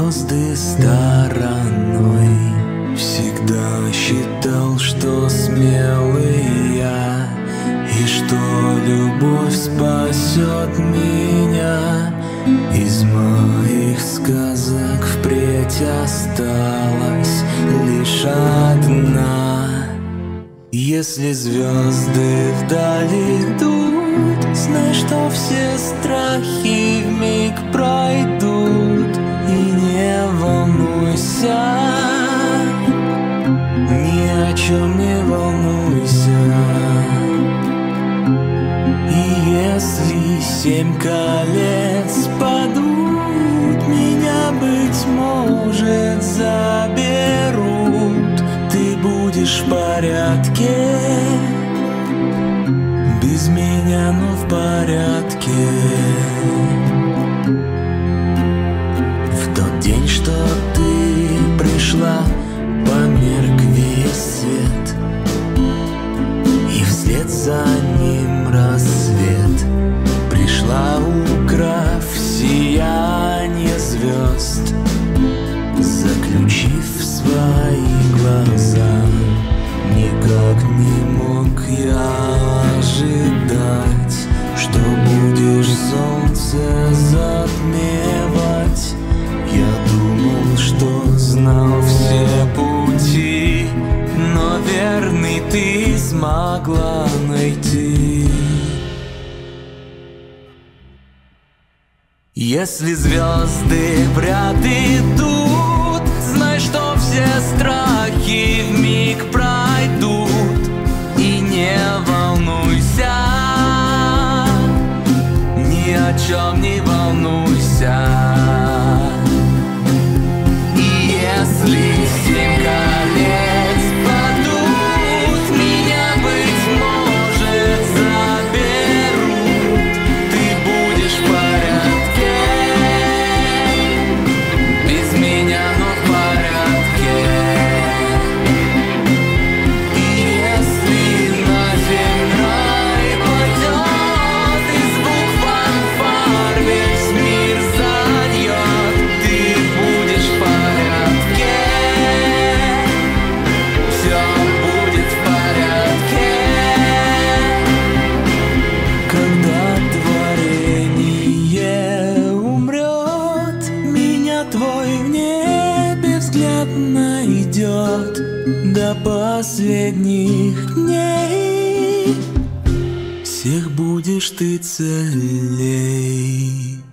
звезды стороной. Всегда считал, что смелый я, и что любовь спасет меня. Из моих сказок впредь осталась лишь одна. Если звезды вдали идут, знай, что все страхи вмиг пройдут. И не волнуйся, ни о чем не волнуйся. И если 7 колец падут, меня, быть может, заберут. Ты будешь в порядке, без меня, но в порядке. В тот день, что ты пришла, померк весь свет, и вслед за ним рассвет. Пришла, украв сияние звезд, заключив в свои глаза. Никак не мог я ожидать, что будешь солнце затмевать. Я думал, что знал все пути, но верный ты смогла найти. Если звезды в ряд идут, знай, что все страхи вмиг пройдут. И не волнуйся, ни о чем не волнуйся. И если 7 колец падут, меня, быть может, заберут. Ты будешь в порядке, без меня, но в порядке. И если на землю рай падет, и звук фанфар весь мир зальет, ты будешь в порядке, все будет в порядке. Когда творение умрет, меня твой в небе взгляд найдет. До последних дней всех будешь ты целей.